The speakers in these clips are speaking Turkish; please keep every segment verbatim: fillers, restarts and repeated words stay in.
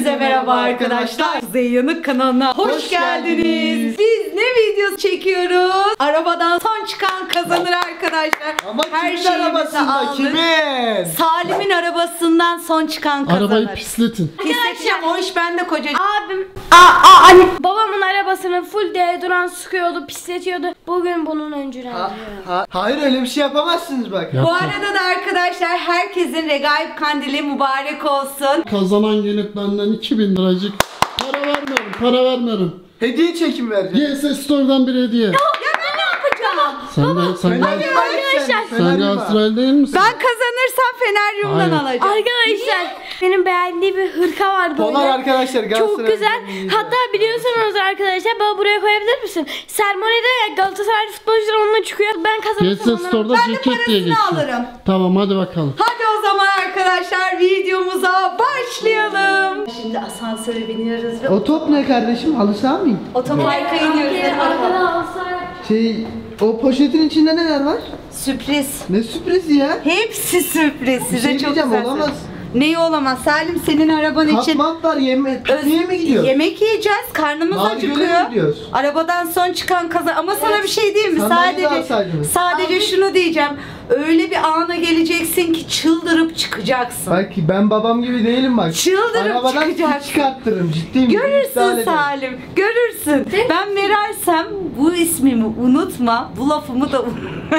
Hepinize merhaba arkadaşlar. Kuzey Yanık kanalına hoş, hoş geldiniz. geldiniz. Biz ne videosu çekiyoruz? Arabadan son çıkan kazanır arkadaşlar. Ama her kimin arabasında? Kimin? Salim'in arabasından son çıkan kazanır. Arabayı pisletin. Pisleteceğim. O iş bende kocacığım. Abim, aa, aa, anne. Babamın arabasını full deodorant sıkıyordu, pisletiyordu. Bugün bunun öncülüğünü ha, ha, Hayır öyle bir şey yapamazsınız bak. Bu arada da arkadaşlar herkesin Regaip Kandili mübarek olsun. Kazanan gelip benden iki bin liracık para vermiyorum, para vermiyorum. Hediye çekim vereceğim. Y S Store'dan bir hediye. Ya ben ne yapacağım? Sen de, sen de, Arkadaşlar, sen Galatasaray değil misin? Ben kazanırsam Feneryum'dan Hayır. alacağım. Arkadaşlar benim beğendiğim bir hırka vardı. Polar öyle. arkadaşlar Galatasaray. Çok güzel. Hatta biliyorsunuz arkadaşlar, bana buraya koyabilir misin? Sermonide ya Galatasaray futbolcular onunla çıkıyor. Ben Y kazanırsam S Store'da Ben de ceket diye parasını geçiyor. alırım. Tamam hadi bakalım. Hadi o zaman arkadaşlar videomuza başlayalım. Şimdi asansöre biniyoruz ve O top ne kardeşim? Halı saha mı? otoparka iniyoruz. Hadi bakalım. Arkada olsa Şey, o poşetin içinde neler var? Sürpriz. Ne sürprizi ya? Hepsi sürpriz. Bir Size şey çok diyeceğim, güzel. olamaz. Neyi olamaz? Salim senin araban için Katman var, yeme öz- niye mi gidiyor? yemek yiyeceğiz. Karnımız Nargile'ye acıkıyor. mi gidiyoruz? Arabadan son çıkan kaza. Ama sana bir şey diyeyim mi? Sandalye de Sadece alsaydın. sadece şunu diyeceğim. Öyle bir ana geleceksin ki çıldırıp çıkacaksın. Bak ben babam gibi değilim bak. Çıldırıp Arabadan çıkacaksın. çıkarttırırım, ciddiyim. İptal Görürsün ederim. Salim, görürsün. Ben Meral'sem bu ismimi unutma, bu lafımı da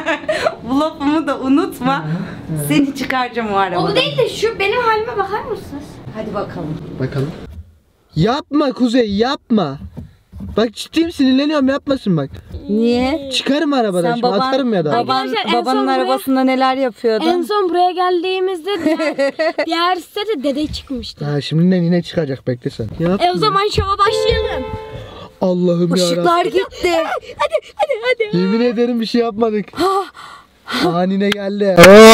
bu lafımı da unutma. Seni çıkaracağım o arabadan. o değil de şu benim halime bakar mısınız? Hadi bakalım. Bakalım. Yapma Kuzey, yapma. Bak ciddiyim, sinirleniyorum, yapmasın bak. Niye? Çıkarım arabadan, şimdi atarım ya da. baban, Arkadaşlar, en babanın son buraya- arabasında neler yapıyordun? En son buraya geldiğimizde diğer, diğer sitede dede çıkmıştı. Ha şimdiden yine çıkacak, bekle sen. Yapma. E o zaman şova başlayalım. Allah'ım ya. Işıklar gitti. Hadi hadi hadi. Yemin ederim bir şey yapmadık. Anine geldi.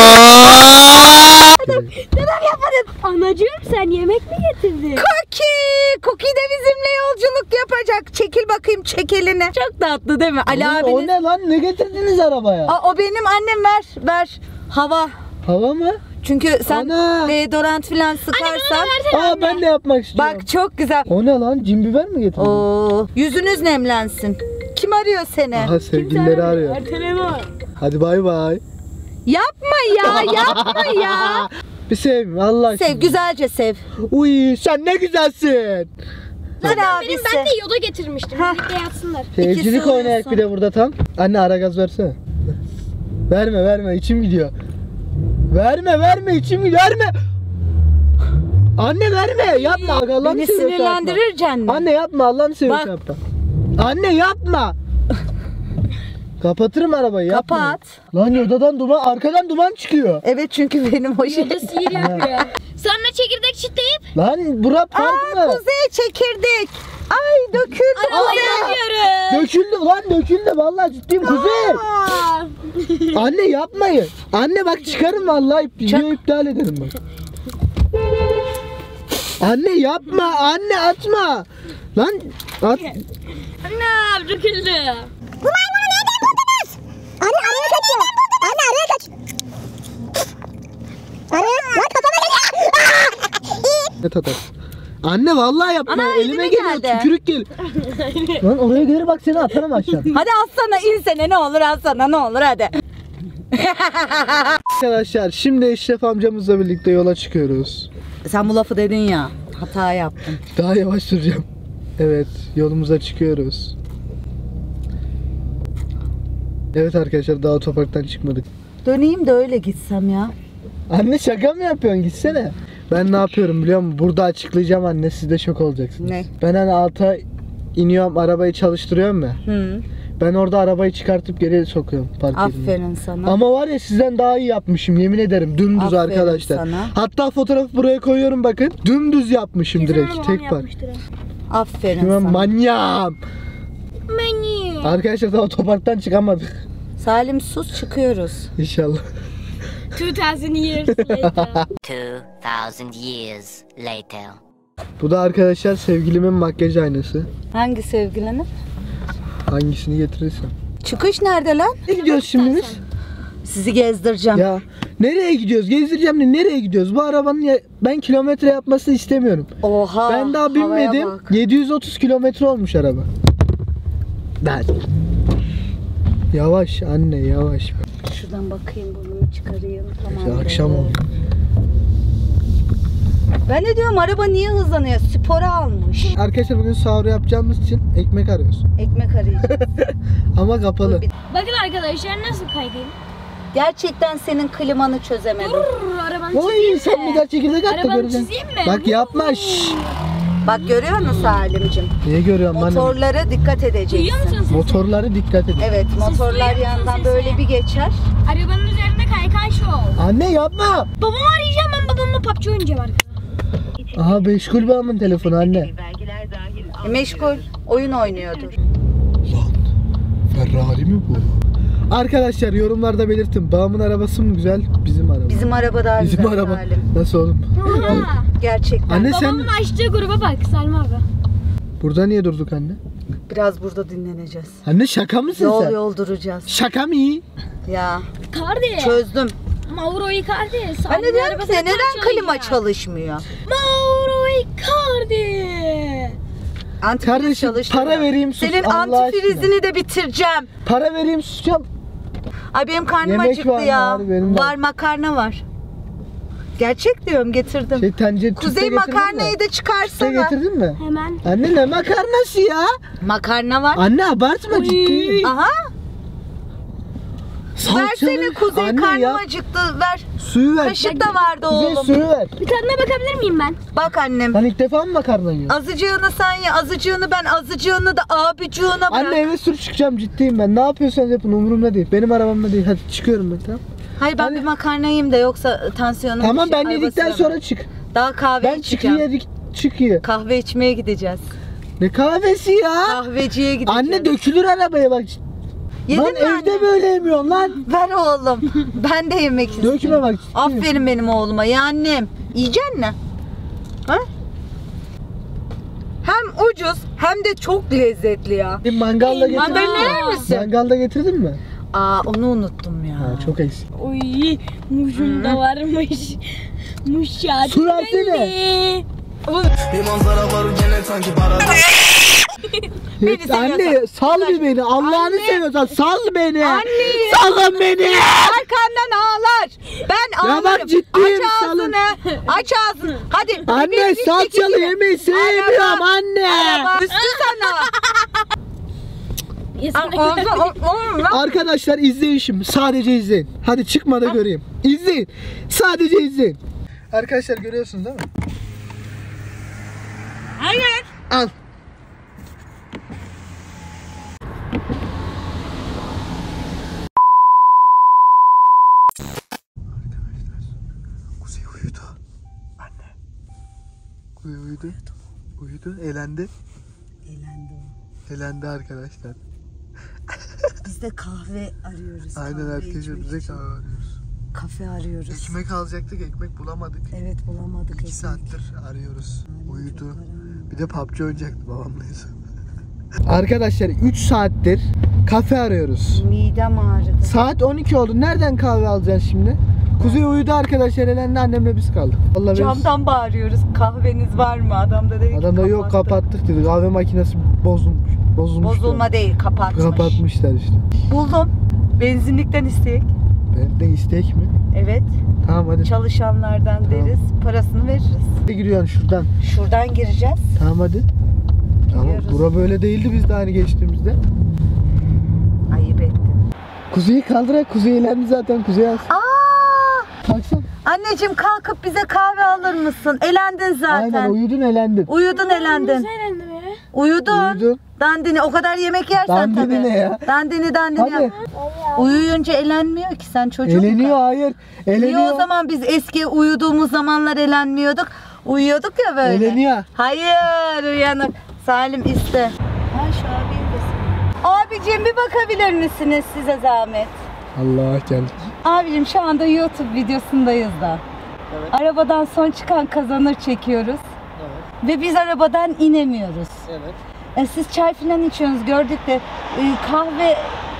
Neden yapmadın? Anacığım sen yemek mi getirdin? Cookie! Cookie de bizimle yolculuk yapacak. Çekil bakayım, çek elini. Çok tatlı değil mi? Ali Oğlum, abiniz. o ne lan? Ne getirdiniz arabaya? Aa, o benim annem, ver ver. Hava. Hava mı? Çünkü sen Ana! deodorant falan sıkarsan. Aa ben de yapmak istiyorum. Bak çok güzel. O ne lan? Cin biber mi getirdin? Oo, yüzünüz nemlensin. Kim arıyor seni? Aha sevgilileri arıyor. Telefon. Hadi bay bay. Yapma ya, yapma ya. Bir sev Allah aşkına. Sev, güzelce sev. Uy sen ne güzelsin. Hadi Benim abisi. ben de yoda getirmiştim. Birlikte yatsınlar. Sevcilik İkisi oynayak uyusun. bir de burada tam. Anne ara gaz versene. Verme verme, içim gidiyor. Verme verme, içim gidiyor. Verme. Anne verme, yapma. Allah'ını Beni seviyorsan sinirlendirir yapma. cennet. Anne yapma, Allah'ını seviyorsan Bak. yapma. Anne yapma. Kapatırım arabayı, yapma. Kapat. Lan yodadan duman, arkadan duman çıkıyor. Evet çünkü benim o şey. Yoda sihir yapıyor. Sonra çekirdek çitleyip Lan bura park Aa, mı? kuzey çekirdek. Ay döküldü. arabayı kuzey. yapıyoruz. Döküldü lan, döküldü vallahi ciddiyim Kuzey. Aa. Anne yapmayın. Anne bak çıkarım vallahi, video iptal ederim bak. Anne yapma, anne atma. Lan at. Anam döküldü. Anne araya kaçıyor. Anne araya kaç. Araya lan kafama geliyor. Ne tatar? Anne vallahi yapma. Ana, elime elime geliyor, geldi. tükürük gel. Lan oraya gelir bak, seni atarım aşağı. Hadi alsana, insene, ne olur alsana, ne olur hadi. Arkadaşlar şimdi Eşref amcamızla birlikte yola çıkıyoruz. Sen bu lafı dedin ya, hata yaptın. Daha yavaş süreceğim. Evet, yolumuza çıkıyoruz. Evet arkadaşlar, daha otoparktan çıkmadık. Döneyim de öyle gitsem ya. Anne şaka mı yapıyorsun? Gitsene. Ben ne yapıyorum biliyor musun? Burada açıklayacağım anne, siz de şok olacaksınız. Ne? Ben hani alta iniyorum, arabayı çalıştırıyorum ya. Hı. Ben orada arabayı çıkartıp geri sokuyorum park yerine. Aferin sana. Ama var ya, sizden daha iyi yapmışım yemin ederim. Dümdüz Aferin arkadaşlar. sana. Hatta fotoğrafı buraya koyuyorum bakın. Dümdüz yapmışım Kesin direkt. babam Tek park. yapmıştır ha. Aferin Şimdi ben sana. manyağım. Menu. Arkadaşlar daha otoparktan çıkamadık. Salim sus, çıkıyoruz. İnşallah. two thousand years later. Two thousand years later. Bu da arkadaşlar sevgilimin makyaj aynası. Hangi sevgilinin? Hangisini getirirsem. Çıkış nerede lan? Ne gidiyoruz şimdi biz? Sizi gezdireceğim. Ya Nereye gidiyoruz? Gezdireceğim de nereye gidiyoruz? Bu arabanın ya, ben kilometre yapmasını istemiyorum. Oha. Ben daha havaya binmedim. bak. yedi yüz otuz kilometre olmuş araba. Ben. Yavaş anne yavaş. Şuradan bakayım, burnumu çıkarayım. Tamam. Akşam oldu. Ben de diyorum araba niye hızlanıyor? Spora almış. Arkadaşlar bugün sahur yapacağımız için ekmek arıyoruz. Ekmek arayacağız. Ama kapalı. Bakın arkadaşlar nasıl kaydayım. Gerçekten senin klimanı çözemedim. Brrr, arabanı Oy çizeyim sen mi? bir daha çekirdek at da Arabanı göreceksin. çizeyim mi? Bak yapma şşş. Bak görüyor musun Salim'cim? Niye görüyorum anne? Motorlara dikkat edeceksin. Duyuyor musun sesi? Motorları dikkat edin. Evet, motorlar duyuyor musun yandan sesi? böyle bir geçer. Arabanın üzerinde kaykay şov. Anne yapma. Babamı arayacağım, ben babamla P U B G oynayacağım arkadaşlar. Aha meşgul babamın telefonu anne. E, meşgul, oyun oynuyordur. Lan Ferrari mi bu? Arkadaşlar yorumlarda belirtin. Babamın arabası mı güzel? Bizim araba. Bizim araba daha Bizim güzel araba. Salim. Nasıl oğlum? Ha. Gerçekten. Anne sen Babamın açtığı gruba bak Salim abi. burada niye durduk anne? Biraz burada dinleneceğiz. Anne şaka mısın Yol sen? yol duracağız. Şaka mı iyi? Ya Kardeş. çözdüm. Mauro Icardi. Ben Salim'in de diyorum ki arabasını neden klima parçalayacak. çalışmıyor? Mauro Icardi. Antifriz Kardeşim, çalıştırıyor. para vereyim, sus Senin Allah antifrizini de bitireceğim. Para vereyim susacağım. Ay benim karnım Yemek acıktı var mı ya. abi? Benim var. Var makarna var. Gerçek diyorum getirdim. Şey tencere Kuzey tüste getirdin makarnayı mi? da Tüste çıkarsana. getirdin mi? Hemen. Anne ne makarnası ya? Makarna var. Anne abartma ciddi. Aha. Salçalı. Versene Kuzey, Anne karnım ya. acıktı. Ver. Suyu ver. Kaşık da vardı Kuzey oğlum. suyu ver. Bir tadına bakabilir miyim ben? Bak annem. Lan ilk defa mı makarna yiyorsun? Azıcığını sen ye, azıcığını ben, azıcığını da abicığına bırak. Anne eve sür çıkacağım ciddiyim ben. Ne yapıyorsanız yapın umurumda değil. Benim arabamda değil. Hadi çıkıyorum ben tamam. Hayır ben Anne- bir makarna yiyeyim de yoksa tansiyonum Tamam düşer. ben Ay, yedikten basıyorum. sonra çık. Daha kahve Ben içeceğim. çıkıyor yedik çıkıyor. Kahve içmeye gideceğiz. Ne kahvesi ya? Kahveciye gideceğiz. Anne dökülür arabaya bak. Yedin Lan mi evde anne? böyle yemiyorsun lan. Ver oğlum. Ben de yemek istiyorum. Dökme bak. ciddiyim. Aferin benim oğluma ya annem. Yiyeceksin mi? Ha? Hem ucuz hem de çok lezzetli ya. Bir mangalla getirdin Mandalina mi? yer misin? Mangalla getirdin mi? Aa onu unuttum ya. Ha, çok eksik. Oy, muşum da varmış. Muş ya. Su versene. Bir manzara var gene sanki paradis. Beni Evet, anne seviyorsan- sal bir beni. Allah'ını Anne. seviyorsan sal beni. Anne. Salın beni. Arkandan ağlar. Ben Ya ağlarım. bak ciddiyim, Aç salın. ağzını. Aç ağzını. Hadi. Anne Bebeğin salçalı içindeki gibi. yemeği sevmiyorum anne. Araba üstü sana. Ağzı- Oğlum lan. Arkadaşlar izleyin şimdi. Sadece izleyin. Hadi çıkma da göreyim. İzleyin. Sadece izleyin. Arkadaşlar görüyorsunuz değil mi? Hayır. Al. Kuzey uyudu. Anne. Kuzey uyudu. Uyudu. Elendi. Elendi o. Elendi arkadaşlar. Biz de kahve arıyoruz. Aynen kahve arkadaşlar içmek bize için. kahve arıyoruz. Kafe arıyoruz. Ekmek alacaktık, ekmek bulamadık. Evet bulamadık İki ekmek. saattir arıyoruz. Aynen, Uyudu. çok karanlık. Bir de P U B G oynayacaktı babamlayız. Arkadaşlar üç saattir kafe arıyoruz. Midem ağrıdı. Saat on iki oldu. Nereden kahve alacağız şimdi? Kuzey uyudu arkadaşlar. Elendi annemle biz kaldık. Vallahi biz- Camdan bağırıyoruz. Kahveniz var mı? Adam da dedi ki Adam da yok kapattı. kapattık dedi. Kahve makinesi bozulmuş. Bozulmuş. Bozulma değil kapatmış. Kapatmışlar işte. Buldum. Benzinlikten isteyek. Ben de istek mi? Evet. Tamam hadi. Çalışanlardan Tamam. deriz. Parasını veririz. Hadi giriyorsun şuradan. Şuradan gireceğiz. Tamam hadi. Tamam. Giriyoruz. Bura böyle değildi biz de hani geçtiğimizde. Ayıp ettin. Kuzey'i kaldırak. Kuzey eğlendi zaten. Kuzey alsın. Aa! Baksana. Anneciğim kalkıp bize kahve alır mısın? Elendin zaten. Aynen uyudun elendin. Uyudun elendin. Nasıl eğlendim ya? Uyudun. Uyudun. Dandini o kadar yemek yersen Dandini tabii. ne ya? Dandini dandini. Hadi. yap. Uyuyunca elenmiyor ki sen çocuğun. Eleniyor hayır. Eleniyor. Niye o zaman biz eski uyuduğumuz zamanlar elenmiyorduk? Uyuyorduk ya böyle. Eleniyor. Hayır uyanık. Salim iste. Ha şu abiyim desin. Abicim bir bakabilir misiniz size zahmet? Allah geldik. Abicim şu anda YouTube videosundayız da. Evet. Arabadan son çıkan kazanır çekiyoruz. Evet. Ve biz arabadan inemiyoruz. Evet. E, siz çay falan içiyorsunuz gördük de e, kahve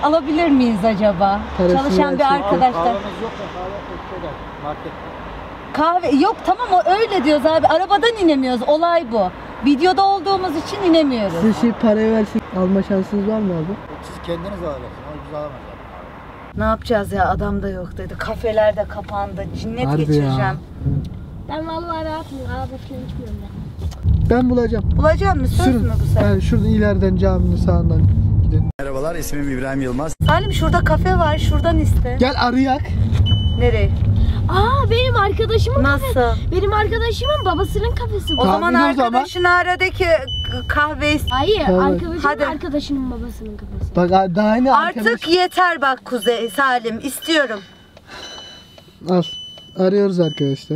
alabilir miyiz acaba? Parasını Çalışan bir versek. arkadaşlar. Kahvemiz yok da kahve şeyde, markette. Kahve yok, tamam, o öyle diyoruz abi. Arabadan inemiyoruz. Olay bu. Videoda olduğumuz için inemiyoruz. Size şey parayı versek alma şansınız var mı abi? Siz kendiniz alacaksınız. O güzel alamaz. Ne yapacağız ya, adam da yok dedi. Kafeler de kapandı. Cinnet Harbi geçireceğim. ya. Ben vallahi rahatım. Araba falan içmiyorum ben. Ben bulacağım. Bulacak mısın? Söz Sürün. mü bu sefer? Yani şuradan ileriden caminin sağından gidelim. Merhabalar, ismim İbrahim Yılmaz. Salim şurada kafe var. Şuradan iste. Gel arayak. Nereye? Aa benim arkadaşımın Nasıl? kafesi. Benim arkadaşımın babasının kafesi bu. O Tamam, zaman in o zaman. arkadaşın aradaki kahveyi... Hayır, Tamam. arkadaşımın Hadi. arkadaşının babasının kafesi. Bak daha ne Artık arkadaş... yeter bak Kuzey, Salim. İstiyorum. Al. Arıyoruz arkadaşlar.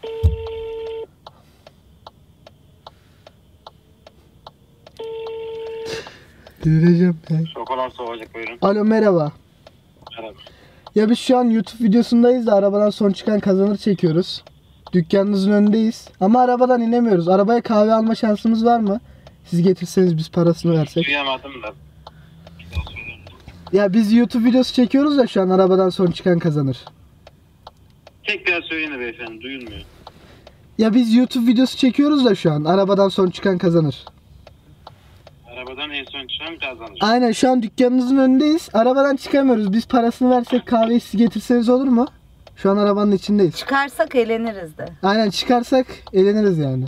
Delireceğim ben. Şokolar soğuyacak, buyurun. Alo merhaba. Merhaba. Ya biz şu an YouTube videosundayız da arabadan son çıkan kazanır çekiyoruz. Dükkanınızın önündeyiz. Ama arabadan inemiyoruz. Arabaya kahve alma şansımız var mı? Siz getirseniz biz parasını versek. Duyamadım da. Ya biz YouTube videosu çekiyoruz da şu an arabadan son çıkan kazanır. Tekrar söyleyin beyefendi, duyulmuyor. Ya biz YouTube videosu çekiyoruz da şu an arabadan son çıkan kazanır. Arabadan en son çıkan kazanır. Aynen şu an dükkanınızın önündeyiz. Arabadan çıkamıyoruz. Biz parasını versek kahveyi siz getirseniz olur mu? Şu an arabanın içindeyiz. Çıkarsak eğleniriz de. Aynen çıkarsak eğleniriz yani.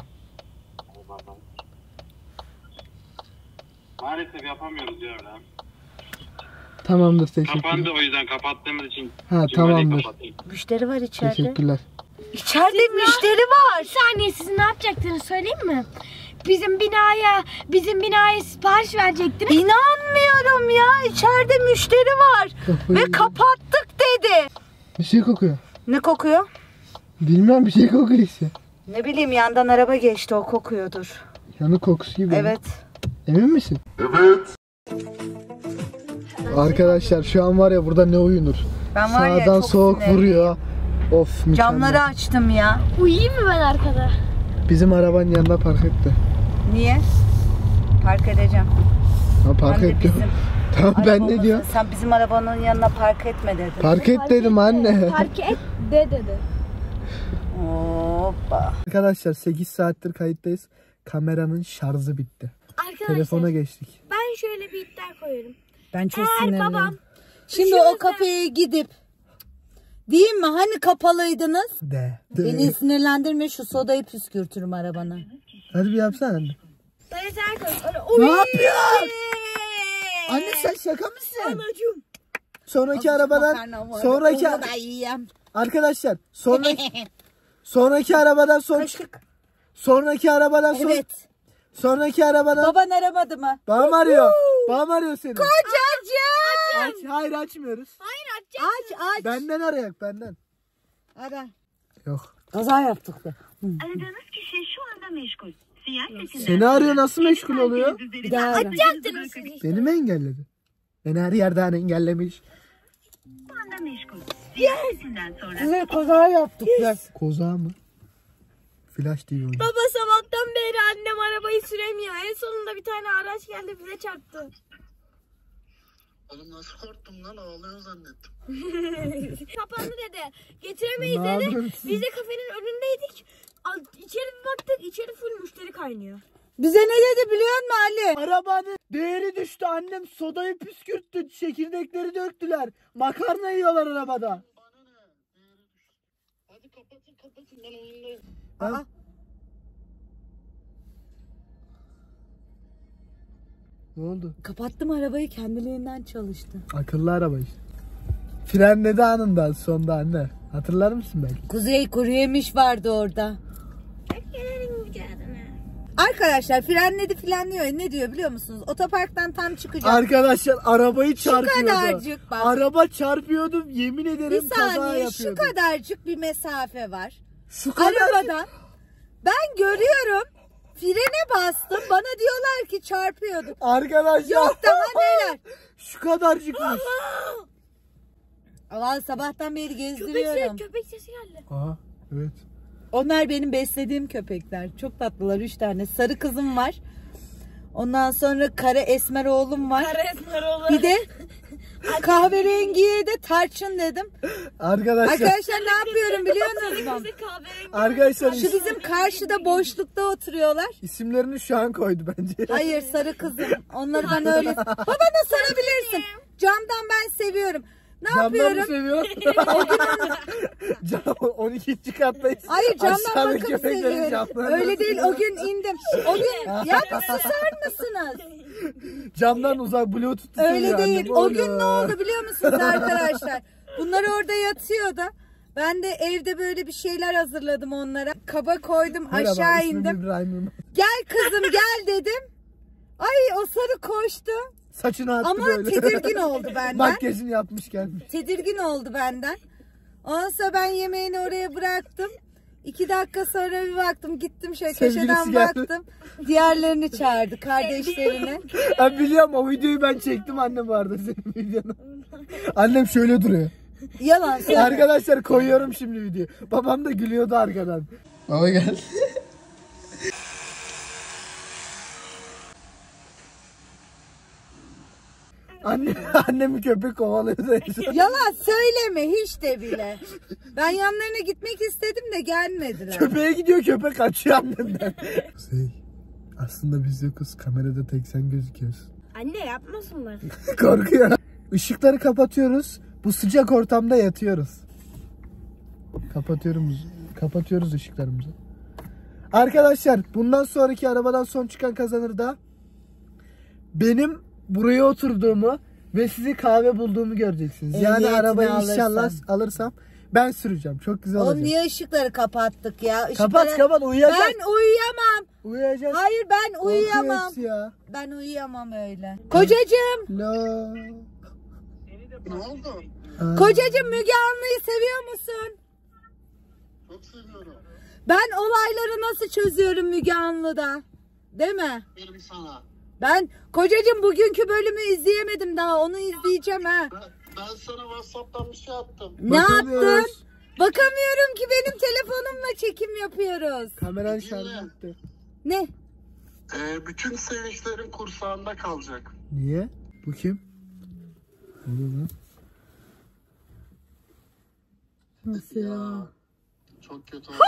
Maalesef yapamıyoruz ya öyle. Tamamdır teşekkürler. Kapandı, o yüzden kapattığımız için. Ha, cümleyi tamamdır. kapatayım. Müşteri var içeride. Teşekkürler. İçeride müşteri var. Bir saniye, siz ne yapacaktınız söyleyeyim mi? Bizim binaya, bizim binaya sipariş verecektiniz. İnanmıyorum ya. İçeride müşteri var. Kafayı Ve yedim. kapattık dedi. Bir şey kokuyor. Ne kokuyor? Bilmem bir şey kokuyor işte. Ne bileyim, yandan araba geçti, o kokuyordur. Yanık kokusu gibi. Evet. Emin misin? Evet. Arkadaşlar şu an var ya burada ne uyunur. Ben var ya Sağdan çok soğuk sinirliyim. vuruyor. Of mükemmel. Camları açtım ya. Uyuyayım mı ben arkada? Bizim arabanın yanında park etti. Niye? Park edeceğim. Ha park Ben de etti. bizim Tamam ben arabamızın- ne diyor? Sen bizim arabanın yanına park etme dedin. Park et dedim anne. Park et de dedi. Hoppa. Arkadaşlar sekiz saattir kayıttayız. Kameranın şarjı bitti. Arkadaşlar Telefona geçtik. ben şöyle bir iddia koyuyorum. Ben çok Eğer sinirliyim. babam Şimdi ışığınızı- o kafeye gidip diyeyim mi? Hani kapalıydınız? De. Beni sinirlendirme, şu sodayı püskürtürüm arabana. Hadi bir yapsana anne. Dayı sen koy. Öyle, Ne Uy! yapıyorsun? Anne sen şaka mısın? Anacığım. Sonraki arabadan sonraki Onu da yiyeyim. arkadaşlar sonraki sonraki arabadan son Kaşık. sonraki arabadan son Evet. sonraki arabadan Baban aramadı mı? babam arıyor. Babam arıyor seni. Kocacığım. Aç, hayır açmıyoruz. Aç aç. Benden arayak benden. Ara. Yok. Kaza yaptık be. Aradığınız kişi şu anda meşgul. Sinyal sesinden Seni arıyor nasıl meşgul oluyor? Bir daha ara. Açacaktınız siz. Beni mi engelledi? Beni her yerden engellemiş. şu anda meşgul. Sinyal sesinden sonra Size kaza yaptık be. Koza mı? Flash T V oynuyor. Baba sabahtan beri annem arabayı süremiyor. En sonunda bir tane araç geldi bize çarptı. Oğlum nasıl korktum lan, ağlıyor zannettim. Kapandı dedi. Getiremeyiz Ne dedi. yapıyorsun? Biz de kafenin önündeydik. Al- İçeri bir baktık, içeri full müşteri kaynıyor. Bize ne dedi biliyor musun Ali? Arabanın değeri düştü. Annem sodayı püskürttü. Çekirdekleri döktüler. Makarna yiyorlar arabada. Hadi kapatın kapatın, ben oyundayım. Ha? Ne oldu? Kapattım arabayı, kendiliğinden çalıştı. Akıllı araba işte. Frenledi anında sonda anne. Hatırlar mısın belki? Kuzey kuru yemiş vardı orada. Arkadaşlar frenledi frenliyor. Ne diyor biliyor musunuz? Otoparktan tam çıkacağım. Arkadaşlar arabayı çarpıyordu. kadarcık bak. Araba çarpıyordu, yemin Bir ederim kaza saniye, şu yapıyordu. kadarcık bir mesafe var. Şu kadar. Arabadan ben görüyorum, frene bastım, bana diyorlar ki çarpıyordu. Arkadaşlar. Yok daha neler. Şu kadarcıkmış. Aman sabahtan beri Köpek gezdiriyorum. sesi, köpek sesi geldi. Aha evet. Onlar benim beslediğim köpekler. Çok tatlılar, üç tane. Sarı kızım var. Ondan sonra kara esmer oğlum var. Kara esmer oğlu. Bir de Kahverengiye de tarçın dedim. Arkadaşlar. Arkadaşlar ne yapıyorum biliyor musunuz? Arkadaşlar Şu bizim karşıda boşlukta oturuyorlar. isimlerini şu an koydu bence. Hayır sarı kızım. Onları ben öyle... Babana sarabilirsin. Camdan ben seviyorum. Ne Camdan yapıyorum? mı seviyor? Cam on ikinci kattayız. Hayır camdan Aşağıdaki bakıp köpeklerin seviyorum. camlarını Öyle değil o gün indim. O gün ya bir susar mısınız? Camdan uzak bluetooth Öyle seviyor değil. annem, O oğlum. gün ne oldu biliyor musunuz arkadaşlar? Bunlar orada yatıyordu. Ben de evde böyle bir şeyler hazırladım onlara. Kaba koydum Merhaba, aşağı ismim indim. İbrahim. Gel kızım gel dedim. Ay o sarı koştu. Saçını attı Ama böyle. tedirgin oldu benden. Makyajını yapmış gelmiş. Tedirgin oldu benden. Ondan sonra ben yemeğini oraya bıraktım. İki dakika sonra bir baktım. Gittim şöyle Sevgilisi köşeden geldi. baktım. Diğerlerini çağırdı. Kardeşlerini. Ben biliyorum o videoyu ben çektim annem vardı senin videonu. Annem şöyle duruyor. Yalan söyle. Arkadaşlar koyuyorum şimdi videoyu. Babam da gülüyordu arkadan. Baba gel. Anne, annemi köpek kovalıyordu. Yalan söyleme hiç de bile. Ben yanlarına gitmek istedim de gelmediler. Köpeğe gidiyor köpek kaçıyor annemden. Şey, aslında biz yokuz kamerada tek sen gözüküyorsun. Anne yapmasınlar. Korkuyor. Işıkları kapatıyoruz. Bu sıcak ortamda yatıyoruz. Kapatıyoruz. Kapatıyoruz ışıklarımızı. Arkadaşlar bundan sonraki arabadan son çıkan kazanır da benim buraya oturduğumu ve sizi kahve bulduğumu göreceksiniz. Yani Ehliyetini arabayı alırsan. inşallah alırsam ben süreceğim. Çok güzel Oğlum olacak. niye ışıkları kapattık ya? Işıkları... Kapat kapat uyuyacağız. Ben uyuyamam. Uyuyacağız. Hayır ben uyuyamam. Korkuyoruz ya. Ben uyuyamam öyle. Kocacığım. La. Ne oldu? Aa. Kocacığım Müge Anlı'yı seviyor musun? Çok seviyorum. Ben olayları nasıl çözüyorum Müge Anlı'da? Değil mi? Verim sana. Ben kocacığım bugünkü bölümü izleyemedim daha. Onu izleyeceğim ha. Ben, ben sana WhatsApp'tan bir şey attım. Ne Bakamıyoruz. yaptın? Bakamıyorum ki benim telefonumla çekim yapıyoruz. Kameran şarjı bitti. Ne? Ee, bütün sevinçlerin kursağında kalacak. Niye? Bu kim? Ne oluyor lan? Nasıl ya? Çok kötü oldu.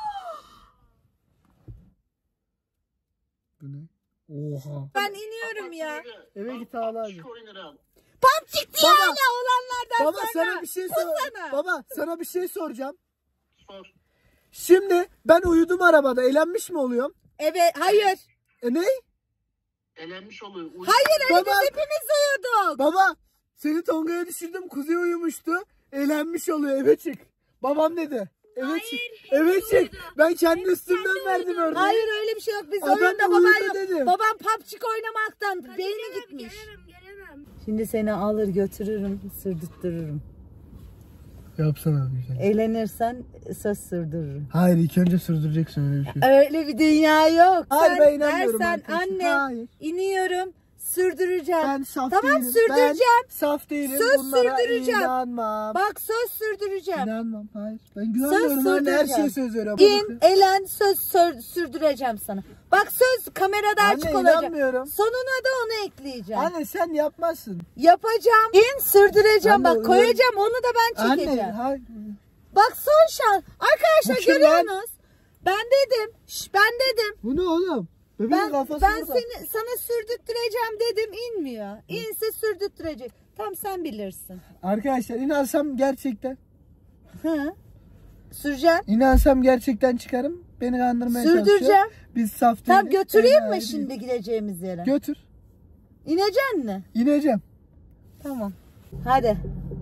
Bu ne? Oha. Ben iniyorum ya. Eve git ağla abi. Çık oynarım. Pamçik diye Baba. hala olanlardan Baba sonra. sana bir şey sor. Kusana. Baba sana bir şey soracağım. Sor. Şimdi ben uyudum arabada. Eğlenmiş mi oluyorum? Evet hayır. E ne? Elenmiş oluyor. Uy- Hayır hayır Baba. biz hepimiz uyuduk. Baba seni Tonga'ya düşürdüm. Kuzey uyumuştu. Eğlenmiş oluyor. Eve çık. Babam dedi. Eve çık. Eve çık. Ben kendi üstümden verdim örneği. Hayır öyle bir şey yok. Biz Adam oyunda da uyudu babayla. dedim. Babam papçık oynamaktan beyni gitmiş. Gelemem gelemem. Şimdi seni alır götürürüm, sürdürtürürüm. Yapsana bir şey. Eğlenirsen söz sürdürürüm. Hayır ilk önce sürdüreceksin öyle bir şey. Öyle bir dünya yok. Hayır, Sen ben inanmıyorum dersen arkadaşlar. anne Hayır. iniyorum sürdüreceğim. Ben saf Tamam değilim. sürdüreceğim. Ben saf değilim. Söz Bunlara sürdüreceğim. inanmam. Bak söz sürdüreceğim. İnanmam. Hayır. Ben Söz güvenmiyorum. Ben her sürdüreceğim. şeye söz veriyorum. İn, elen, söz sür- sürdüreceğim sana. Bak söz kamerada Anne, açık olacak. inanmıyorum. Sonuna da onu ekleyeceğim. Anne sen yapmazsın. Yapacağım. İn sürdüreceğim. Anne, Bak koyacağım onu da ben çekeceğim. Anne hayır. Bak son şans. Arkadaşlar Bu kim görüyorsunuz. Ben dedim. Şş, ben dedim. Bu ne oğlum? Bebeğin Ben, kafası ben burada. seni sana sürdürtüreceğim dedim. İnmiyor. İnse sürdürtürecek. Tam sen bilirsin. Arkadaşlar inansam gerçekten. Hı. Süreceğim. İnansam gerçekten çıkarım. Beni kandırmaya çalışıyor. Sürdüreceğim. Biz saf değiliz. Tam götüreyim Enayi mi değiliz. şimdi gideceğimiz yere? Götür. İneceksin mi? İneceğim. Tamam. Hadi.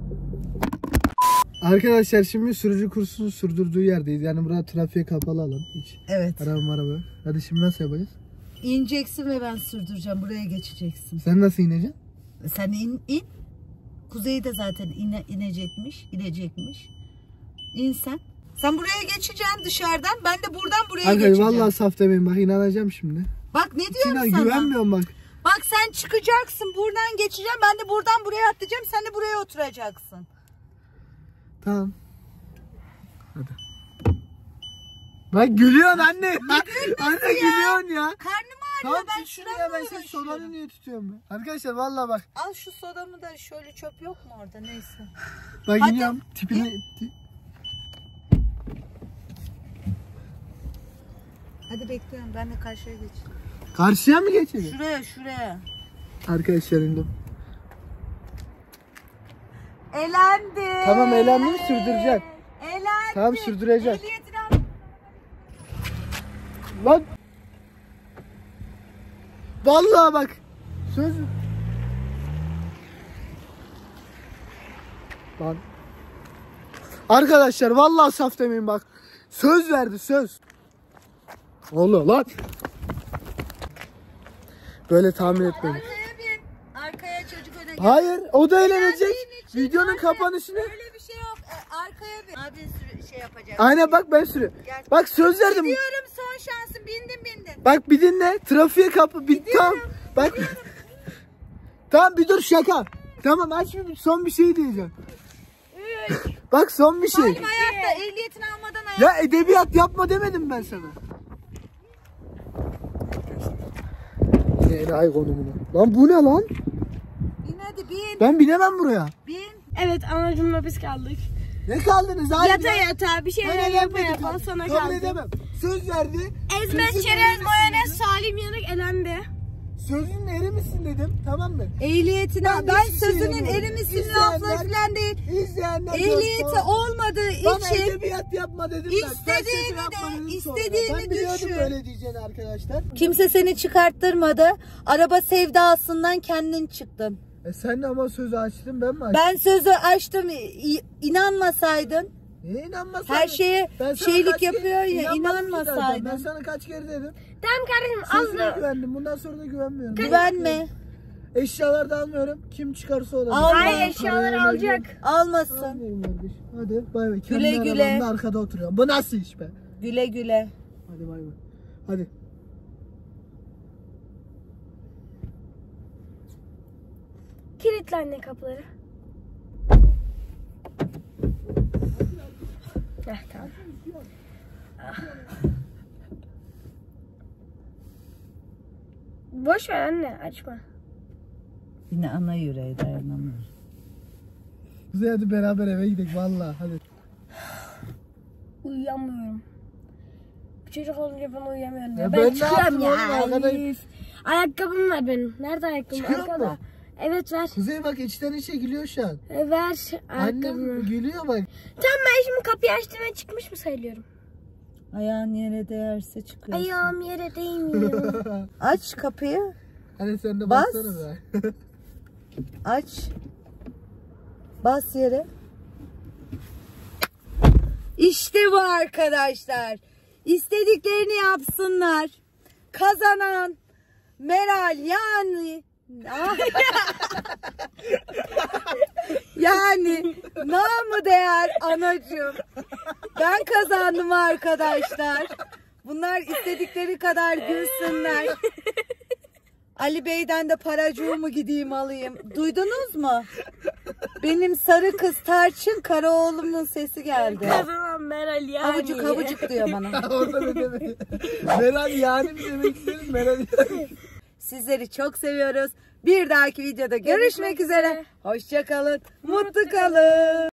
Arkadaşlar şimdi sürücü kursunu sürdürdüğü yerdeyiz. Yani burası trafiğe kapalı alan. Hiç. Evet. Araba araba. Hadi şimdi nasıl yapacağız? İneceksin ve ben sürdüreceğim. Buraya geçeceksin. Sen nasıl ineceksin? Sen in. in. Kuzey de zaten ine, inecekmiş. inecekmiş. İn sen. Sen buraya geçeceksin dışarıdan. Ben de buradan buraya Arkadaşlar geçeceğim. vallahi saf demeyin. Bak inanacağım şimdi. Bak ne diyorum Sinan sana? güvenmiyorum bak. Bak sen çıkacaksın. Buradan geçeceğim. Ben de buradan buraya atlayacağım. Sen de buraya oturacaksın. Tamam. Hadi. Bak gülüyorsun anne. Anne gülüyorsun ya. Karnım Tamam ben tut şunu şuramla ya, ben senin uğraşıyorum. sodanı niye tutuyorum ben? Arkadaşlar vallahi bak. Al şu sodamı da, şöyle çöp yok mu orada, neyse. Bak Hadi. iniyorum tipini. Ti- Hadi bekliyorum, ben de karşıya geçeyim. Karşıya mı geçelim? Şuraya şuraya. Arkadaşlar indim. Elendi. Tamam eğlendim, sürdürecek. Elendi. Tamam sürdürecek. Ehliyetini al. Lan. Vallahi bak. Söz. Lan. Arkadaşlar vallahi saf demeyin bak. Söz verdi söz. Oluyor lan. Böyle tahmin etmedim. Arkaya bin. Arkaya çocuk öne gel. Hayır, o da eğlenecek. Eğlendiğin için Videonun anne, kapanışını. Öyle bir şey yok. E, arkaya bin. Abi sürü- şey yapacak. Aynen bak ben sürüyorum. Gel. Bak söz verdim. Gidiyorum, son şansın, bindim bindim. Bak bir dinle. Trafiğe kapı. Bir tam. Bak. Tamam bir dur şaka. Tamam aç bir son bir şey diyeceğim. Bak son bir şey. Benim hayatta ehliyetini almadan ayak. Ya edebiyat yapma demedim ben sana. Enayi konumuna. Lan bu ne lan? Bin hadi bin. Ben binemem buraya. Bin. Evet anacığımla biz kaldık. Ne kaldınız? Hayır Yata ya. yata bir şeyler Ben yapa eğlenmedim. yapa sonra Kabul kaldık. edemem. Söz verdi. Ezme, Sözün çerez, eri misin mayonez, dedim. Salim Yanık elendi. Sözün eri misin dedim. Tamam mı? Ehliyetini Ben ben, hiçbir şey sözünün demiyorum. eri misin İzleyenler- lafla falan değil. İzleyenler Ehliyeti görsün. olmadığı Bana için edebiyat yapma dedim ben. İstediğini Felsefe de, yapma dedim sonra. istediğini Ben biliyordum düşün. böyle diyeceğini arkadaşlar. kimse seni çıkarttırmadı. Araba sevdasından kendin çıktın. E sen de ama sözü açtın ben mi açtım? Ben sözü açtım, i- inanmasaydın. Niye inanmasaydın? Her şeye Ben sana şeylik kaç kere- yapıyor ya, İnanmadım ki zaten. Ben inanmasaydın. sana kaç kere dedim. Tamam kardeşim az Sözüne da. güvendim. Bundan sonra da güvenmiyorum. Güvenme. Eşyalar da almıyorum. Kim çıkarsa olabilir. Alma. Hayır eşyaları alacak. Almasın. Almıyorum kardeş. Hadi bay bay. Güle Kendi güle. arabamda arkada oturuyorum. Bu nasıl iş be? Güle güle. Hadi bay bay. Hadi. Kilitli anne kapıları. Heh, tamam. Ah. Boş ver anne açma. Yine ana yüreği dayanamıyor. Kuzey hadi beraber eve gidelim valla hadi. Uyuyamıyorum. Bir çocuk olunca ben uyuyamıyorum. Ya Ya. ben Ben, ne çıkıyorum yaptım ya. oğlum, arkada- Üf. Ayakkabım var benim. Nerede ayakkabım? Çıkıyor Arkada. mu? Evet ver. Kuzey bak içten içe gülüyor şu an. E, ver ayakkabımı. Annem gülüyor bak. Tamam ben şimdi kapıyı açtığımda çıkmış mı sayılıyorum? Ayağın yere değerse çıkıyorsun. Ayağım yere değmiyor. Aç kapıyı. Hani sen de Bas. baksana be. Aç. Bas yere. İşte bu arkadaşlar. İstediklerini yapsınlar. Kazanan Meral yani. Ah. Yani namı değer anacığım. Ben kazandım arkadaşlar. Bunlar istedikleri kadar gülsünler. Ali Bey'den de paracığımı gideyim alayım. Duydunuz mu? Benim sarı kız Tarçın Karaoğlu'nun sesi geldi. Kazanan Meral yani. Havucuk havucuk diyor bana. Orada ne demek? Meral yani mi demek isteriz? Meral yani. Sizleri çok seviyoruz. Bir dahaki videoda görüşmek üzere. Hoşça kalın. Mutlu kalın.